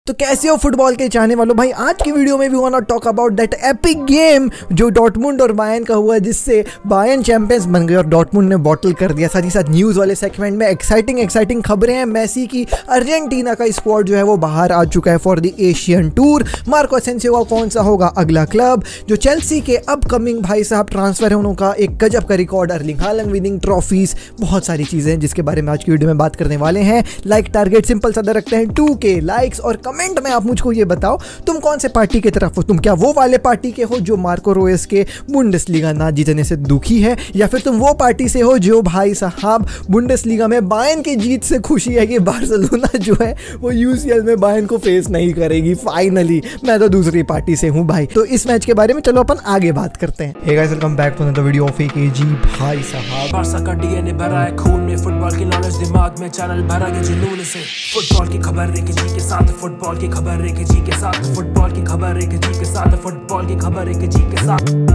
तो कैसे हो फुटबॉल के चाहने वालों भाई, आज की वीडियो में we want talk about that epic game जो डॉर्टमुंड और बायर्न का हुआ, जिससे बायर्न चैंपियंस बन गए और डॉर्टमुंड ने बॉटल कर दिया। साथ ही साथ न्यूज़ वाले सेगमेंट में एक्साइटिंग खबरें हैं। मेसी की अर्जेंटीना का स्क्वाड जो है वो बाहर आ चुका है for the Asian tour. Marco Asensio का कौन सा होगा अगला क्लब, जो चेल्सी के अपकमिंग भाई साहब ट्रांसफर है उनका एक गजब का record, Erling Haaland winning trophies, बहुत सारी चीज़ें जिसके बारे में आज की वीडियो में बात करने वाले हैं। लाइक टारगेट सिंपल सा रखते हैं 2K लाइक्स, और कमेंट में आप मुझको ये बताओ तुम कौन से पार्टी की तरफ हो। तुम क्या वो वाले पार्टी के हो जो मार्को रोयस के बुंडेसलीगा ना जीतने से दुखी है, या फिर तुम वो पार्टी से हो जो भाई साहब बुंडेसलीगा में बायर्न की जीत से खुशी है कि बार्सिलोना जो है वो यूसीएल में बायर्न को फेस नहीं करेगी फाइनली। मैं तो दूसरी पार्टी से हूं भाई। तो इस मैच के बारे में चलो अपन आगे बात करते हैं। Hey guys, welcome back to another video of AKG. भाई साहब बारसा का डीएनए भरा है खून में, फुटबॉल की नॉलेज दिमाग में, चैनल भरा के जुनून से। फुटबॉल की खबर एक जी के साथ, फुटबॉल की खबर एक जी के साथ, फुटबॉल की खबर एक जी के साथ, फुटबॉल की खबर एक जी के साथ।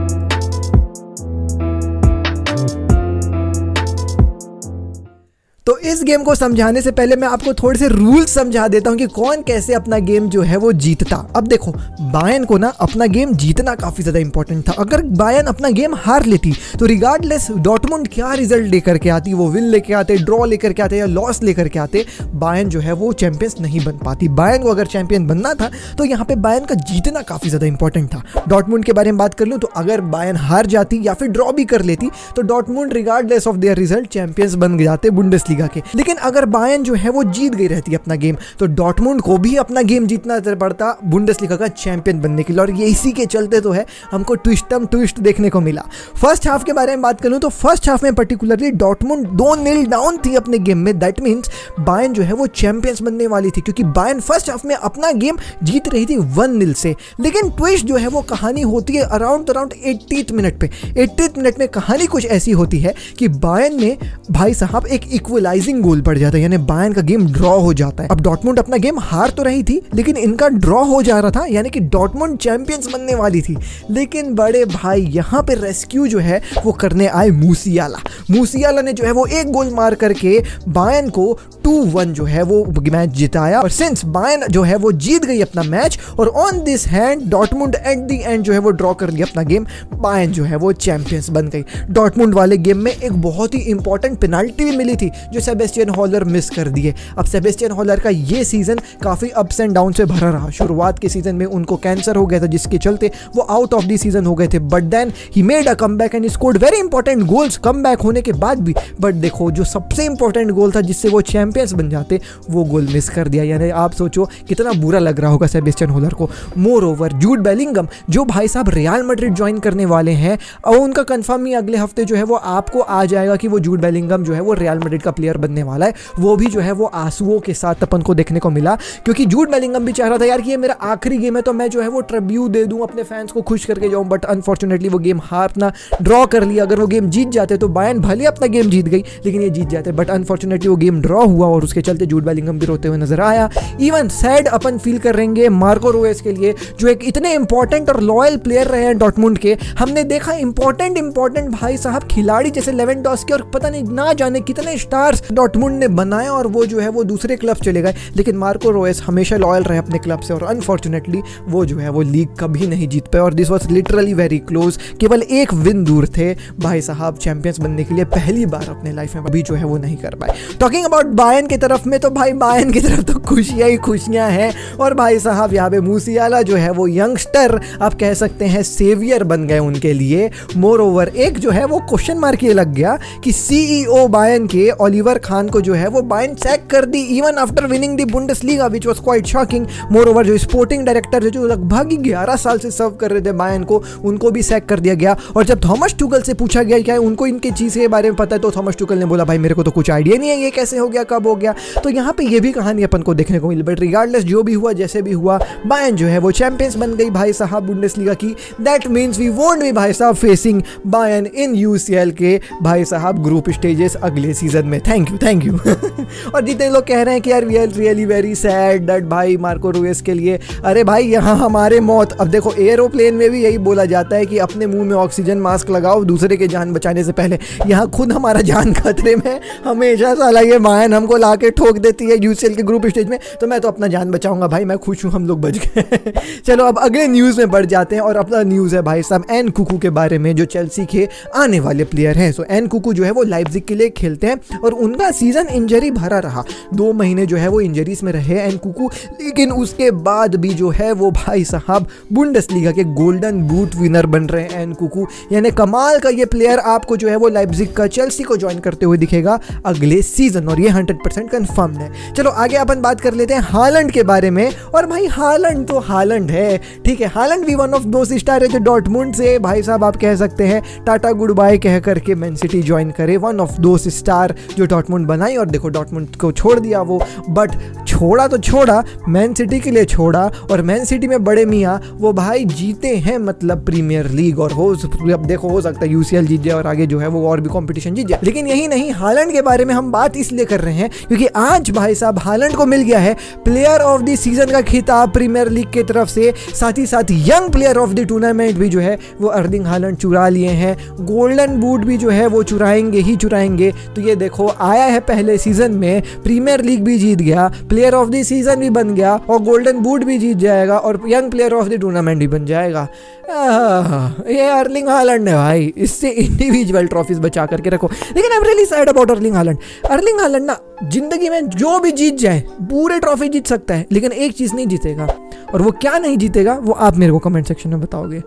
तो इस गेम को समझाने से पहले मैं आपको थोड़े से रूल्स समझा देता हूं कि कौन कैसे अपना गेम जो है वो जीतता। अब देखो, बायर्न को ना अपना गेम जीतना काफी ज्यादा इंपॉर्टेंट था। अगर बायर्न अपना गेम हार लेती तो रिगार्डलेस डॉर्टमुंड क्या रिजल्ट लेकर के आती, वो विन लेके आते, ड्रॉ लेकर के आते या लॉस लेकर के आते, बायर्न जो है वो चैंपियंस नहीं बन पाती। बायर्न को अगर चैंपियन बनना था तो यहाँ पे बायर्न का जीतना काफी ज्यादा इंपॉर्टेंट था। डॉर्टमुंड के बारे में बात कर लूं तो अगर बायर्न हार जाती या फिर ड्रॉ भी कर लेती तो Dortmund regardless of their result champions बन जाते बुंडेसलीगा के। लेकिन अगर बायर्न जो है वो जीत गई रहती अपना गेम तो डॉर्टमुंड को भी अपना गेम जीतना पड़ता बुंडेसलीगा का चैंपियन बनने के लिए, और ये इसी के चलते तो है हमको ट्विस्ट देखने को मिला। फर्स्ट हाफ के बारे में बात करूं तो फर्स्ट हाफ में पर्टिकुलरली डॉर्टमुंड 2-0 डाउन थी अपने गेम में। दैट मींस बायर्न जो है वो चैंपियंस बनने वाली थी, क्योंकि बायर्न फर्स्ट हाफ में अपना गेम जीत रही थी 1-0 से। लेकिन ट्विस्ट जो है वो कहानी होती है अराउंड 80th मिनट पे। 80th मिनट में कहानी कुछ ऐसी होती है कि बायर्न में भाई साहब एक इक्वलाइजिंग गोल पड़ जाता है, यानी बायर्न का गेम ड्रॉ हो जाता है। अब डॉर्टमुंड अपना गेम हार तो रही थी लेकिन इनका ड्रॉ हो जा रहा था, यानी कि डॉर्टमुंड चैंपियंस बनने वाली थी। लेकिन बड़े भाई यहाँ पे रेस्क्यू जो है वो करने आए मूसियाला ने जो है वो एक गोल मार करके बायर्न को 2-1 जो है वो मैच जिताया। और सिंस बायर्न जो है वो जीत गई अपना मैच, और on this hand Dortmund at the end जो है वो ड्रॉ कर लिया अपना गेम, बायर्न जो है वो चैंपियंस बन गई। डॉर्टमुंड वाले गेम में एक बहुत ही इंपॉर्टेंट पेनाल्टी भी मिली थी जो सेबेस्टियन हॉलर मिस कर दिए। अब सेबेस्टियन हॉलर का ये सीजन काफी अप्स एंड डाउन से भरा रहा। शुरुआत के सीजन में उनको कैंसर हो गया था जिसके चलते वो आउट ऑफ द सीजन हो गए थे, but then he made a comeback and scored very important goals comeback होने के बाद भी। बट देखो, जो सबसे इंपॉर्टेंट गोल था जिससे वो चैंपियंस बन जाते, वो गोल मिस कर दिया। यानी आप सोचो कितना बुरा लग रहा होगा सेबेस्टियन हॉलर को। मोर ओवर जूड बेलिंगम जो भाई साहब रियल मैड्रिड ज्वाइन करने वाले हैं, और उनका कंफर्म ही अगले हफ्ते जो है वो आपको आ जाएगा कि वो जूड बेलिंगम जो है वो रियल मैड्रिड का प्लेयर बनने वाला है। वो भी जो है वो आंसुओं के साथ अपन को देखने को मिला, क्योंकि जूड बेलिंगम भी चाह रहा था यार कि ये मेरा आखिरी गेम है तो मैं जो है वो ट्रिब्यूट दे दूं, अपने फैंस को खुश करके जाऊं। बट अनफॉर्चुनेटली वो गेम हार अपना ड्रॉ कर लिया। अगर वो गेम जीत जाते तो बायर्न भले अपना गेम जीत गई लेकिन ये जीत जाते, बट अनफॉर्चुनेटली वो गेम ड्रॉ हुआ और उसके चलते जूड बेलिंगम भी रोते हुए नजर आया। इवन सैड अपन फील कर रहेंगे मार्को रोयस के लिए, जो एक इतने इंपॉर्टेंट और लॉयल प्लेयर रहे हैं डॉर्टमुंड के। हमने देखा इंपॉर्टेंट भाई साहब खिलाड़ी जैसे लेवेंडोस्की और पता नहीं ना जाने कितने स्टार्स डॉर्टमुंड ने बनाए, और वो जो है वो दूसरे क्लब चले गए। लेकिन मार्को रोयस हमेशा लॉयल रहे अपने क्लब से, और अनफॉर्चुनेटली वो जो है वो लीग कभी नहीं जीत पाए, और this was literally very close. केवल एक विन दूर थे भाई साहब चैंपियंस बनने के लिए, पहली बार अपने लाइफ में अभी जो है वो नहीं कर पाए। टॉकिंग अबाउट बायर्न की तरफ में तो भाई बायर्न की तरफ तो खुशियां ही खुशियां हैं, और भाई साहब यहाँ पे मूसियाला जो है वो यंगस्टर आप कह सकते हैं सेवियर बन गए उनके लिए। मोर ओवर एक जो है वो क्वेश्चन मार्क ये लग गया कि CEO बायर्न के ओलिवर खान को जो है वो बायर्न सैक कर दी even after winning the Bundesliga, which was quite shocking. Moreover जो स्पोर्टिंग डायरेक्टर जो लगभग 11 साल से सर्व कर रहे थे बायर्न को, उनको भी सैक कर दिया गया। और जब थॉमस टुकल से पूछा गया क्या उनको इनकी चीज के बारे में पता है, तो थॉमस टुकल ने बोला भाई मेरे को तो कुछ आइडिया नहीं है ये कैसे हो गया, कब हो गया। तो यहाँ पे ये भी कहानी अपन को देखने को मिली। बट रिगार्डलेस जो भी हुआ जैसे भी हुआ, बायर्न जो है वो चैंपियंस बन गई भाई साहब बुंडेसलीगा की। That means we won't be भाई साहब फेसिंग बायर्न इन UCL के भाई साहब ग्रुप स्टेजेस अगले सीजन में। थैंक यू और जितने लोग कह रहे हैं कि यार we are really very sad that भाई मार्को रुइस के लिए, अरे भाई यहाँ हमारे मौत। अब देखो एरोप्लेन में भी यही बोला जाता है कि अपने मुंह में ऑक्सीजन मास्क लगाओ दूसरे के जान बचाने से पहले। यहाँ खुद हमारा जान खतरे में, हमेशा साला ये बायन हमको ला के ठोक देती है यूसीएल के ग्रुप स्टेज में, तो मैं तो अपना जान बचाऊंगा भाई, मैं खुश हूँ हम लोग बच गए। चलो अब अगले न्यूज़ में बढ़ जाते हैं और अपना न्यूज़ है भाई साहब एनकुकू के बारे में, जो चेल्सी के आने वाले प्लेयर हैं। सो एनकुकू जो है वो लाइप्जिग के लिए खेलते हैं और उनका सीजन इंजरी भरा रहा, 2 महीने जो है वो इंजरीज में रहे एनकुकू, लेकिन उसके बाद भी जो है वो भाई साहब बुंडेसलीगा के गोल्डन बूट विनर बन रहे हैं एनकुकू। यानी कमाल का ये प्लेयर आपको जो है वो लाइप्जिग का चेल्सी को ज्वाइन करते हुए दिखेगा अगले सीजन, और ये 100% कंफर्म्ड है। चलो आगे अपन बात कर लेते हैं हालैंड के बारे में। और भाई हालैंड तो हालैंड है, ठीक है, हालैंड भी वन ऑफ दोस्त स्टार है जो डॉर्टमुंड से भाई साहब आप कह सकते हैं टाटा गुड बाय कह करके मैन सिटी ज्वाइन करे, वन ऑफ दोस्त स्टार जो डॉर्टमुंड बनाई। और देखो डॉर्टमुंड को छोड़ दिया वो, बट छोड़ा तो छोड़ा, मैन सिटी के लिए छोड़ा, और मैन सिटी में बड़े मियाँ वो भाई जीते हैं मतलब प्रीमियर लीग, और हो अब देखो हो सकता है यूसीएल जीत जाए और आगे जो है वो और भी कंपटीशन जीत जाए। लेकिन यही नहीं, हालैंड के बारे में हम बात इसलिए कर रहे हैं क्योंकि आज भाई साहब हालैंड को मिल गया है प्लेयर ऑफ द सीजन का खिताब प्रीमियर लीग की तरफ से, साथ ही साथ young player of the tournament भी जो है वो अर्लिंग हालैंड चुरा लिए हैं, गोल्डन बूट भी जो है वो चुराएंगे ही चुराएंगे। तो ये देखो आया है पहले सीजन में, प्रीमियर लीग भी जीत गया, प्लेयर ऑफ द सीजन भी बन गया और गोल्डन बूट भी जीत जाएगा और young player of the tournament भी बन जाएगा। ये अर्लिंग हालैंड है भाई, इससे इंडिविजुअल ट्रॉफीज बचा करके रखो। लेकिन I am really sad about Erling Haaland. Erling Haaland ना जिंदगी में जो भी जीत जाए, पूरे ट्रॉफी जीत सकता है, लेकिन एक चीज नहीं जीतेगा, और वो क्या नहीं जीतेगा वो आप मेरे को कमेंट सेक्शन में बताओगे।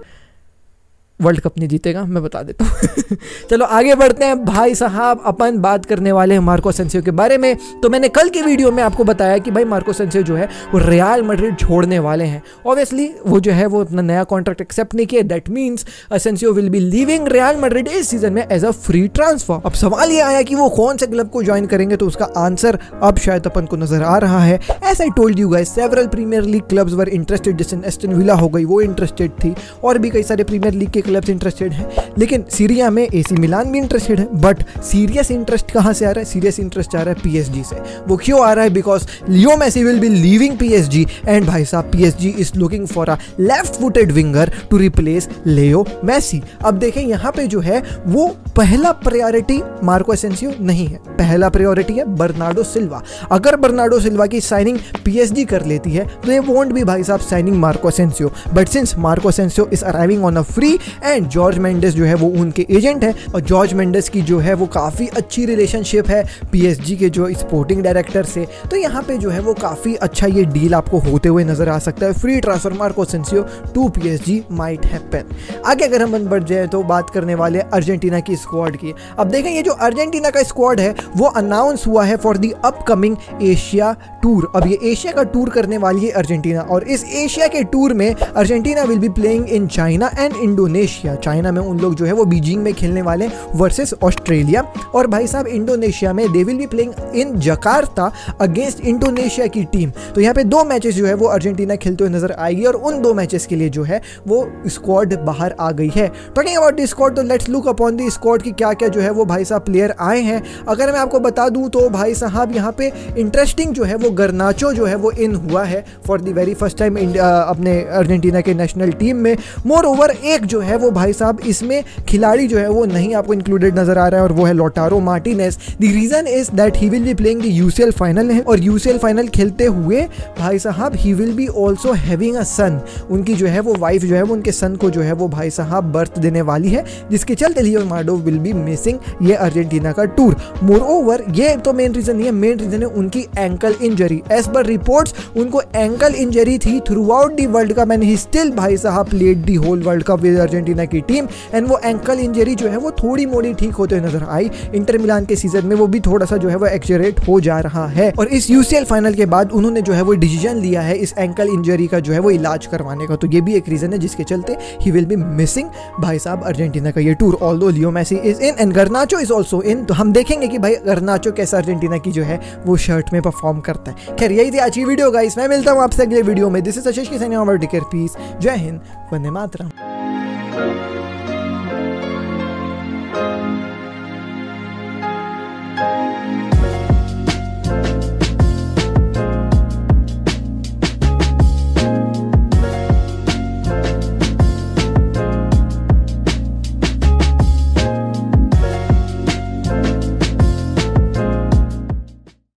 वर्ल्ड कप नहीं जीतेगा, मैं बता देता हूँ। चलो आगे बढ़ते हैं भाई साहब, अपन बात करने वाले हैं मार्को असेंसियो के बारे में। तो मैंने कल की वीडियो में आपको बताया कि भाई मार्को असेंसियो जो है वो रियल मैड्रिड छोड़ने वाले हैं। ऑब्वियसली वो जो है वो अपना नया कॉन्ट्रैक्ट एक्सेप्ट नहीं किया, that means Asensio will be leaving Real Madrid इस सीजन में एज अ फ्री ट्रांसफर। अब सवाल ये आया कि वो कौन से क्लब को ज्वाइन करेंगे, तो उसका आंसर अब शायद अपन को नजर आ रहा है। As I told you guys, several Premier League clubs were interested, जैसे एस्टन विला हो गई वो इंटरेस्टेड थी, और भी कई सारे प्रीमियर लीग के क्लब्स इंटरेस्टेड हैं। लेकिन सीरिया में एसी मिलान भी इंटरेस्टेड है, बट सीरियस इंटरेस्ट कहां से आ रहा है? सीरियस इंटरेस्ट आ रहा है पीएसजी से। वो क्यों आ रहा है? Because Leo Messi will be leaving PSG and भाई साहब PSG is looking for a left footed winger to replace Leo Messi. अब देखें यहाँ पे जो है वो पहला प्रायोरिटी मार्को असेंसियो नहीं है, पहला प्रायोरिटी है बर्नार्डो सिल्वा। अगर बर्नार्डो सिल्वा की साइनिंग पीएसजी कर लेती है तो ये वोंट भी भाई साहब signing Marco Asensio, but since Marco Asensio is arriving on a free and Jorge Mendes जो है वो उनके एजेंट है, और जॉर्ज मेंडेस की जो है वो काफ़ी अच्छी रिलेशनशिप है पीएसजी के जो स्पोर्टिंग डायरेक्टर से, तो यहाँ पे जो है वो काफ़ी अच्छा ये डील आपको होते हुए नजर आ सकता है। Free transfer Marco Asensio to PSG might happen. आगे अगर हम बढ़ जाए तो बात करने वाले अर्जेंटीना की स्क्वाड की। अब देखें ये जो अर्जेंटीना का स्क्वाड है वो अनाउंस हुआ है for the upcoming Asia tour. अब ये एशिया का टूर करने वाली है अर्जेंटीना, और इस एशिया के टूर में Argentina will be playing in China and Indonesia. China में उन लोग जो है वो बीजिंग में खेलने वाले वर्सेस ऑस्ट्रेलिया, और भाई साहब इंडोनेशिया में they will be playing in Jakarta against Indonesia की टीम। तो यहाँ पे 2 मैचेस जो है वो अर्जेंटीना खेलते हुए नजर आएगी, और उन 2 मैचेस के लिए जो है वो स्क्वाड बाहर आ गई है। टॉकिंग अबाउट द स्क्वाड, तो let's look upon the squad की क्या क्या जो है वो भाई साहब प्लेयर आए हैं। अगर मैं आपको बता दूं तो भाई साहब यहाँ पे इंटरेस्टिंग जो है वो गर्नाचो जो है वो इन हुआ है for the very first time अपने अर्जेंटीना के नेशनल टीम में। मोर ओवर एक जो है वो भाई साहब इसमें खिलाड़ी जो है वो नहीं आपको इंक्लूडेड नजर आ रहा है, और वो है Lautaro Martinez. The reason is that he will be playing the UCL final है, और यूसीएल फाइनल खेलते हुए भाई साहब he will be also having a son. उनकी जो है वो वाइफ जो है वो उनके सन को जो है वो भाई साहब बर्थ देने वाली है, जिसके चलते लियोनार्डो विल बी मिसिंग ये अर्जेंटीना का टूर। मोर ओवर ये तो मेन रीजन नहीं है, मेन रीजन है उनकी ankle injury. As per reports उनको एंकल इंजरी थी throughout the world cup and he still भाई साहब played the whole world cup with Argentina की टीम, एंड वो एंकल इंजरी जो है वो थोड़ी मोड़ी ठीक होते हुए नजर आई। इंटर मिलान के सीजन में वो भी थोड़ा सा जो है वो एक्सेलरेट हो जा रहा है, और इस यूसीएल फाइनल के बाद उन्होंने जो है वो डिसीजन लिया है इस एंकल इंजरी का जो है वो इलाज करवाने का। तो ये भी एक रीजन है जिसके चलते ही विल बी मिसिंग भाई साहब अर्जेंटीना का ये tour. Although Leo Messi is in and Garnacho is also in, तो हम देखेंगे कि भाई गर्नाचो कैसा अर्जेंटीना की जो है वो शर्ट में परफॉर्म करता है। खैर यही थी आज की वीडियो गाइस, मैं मिलता हूँ आपसे अगले वीडियो में। दिस इज आशीष की signing off, take care, peace, जय हिंद, वंदे मातरम।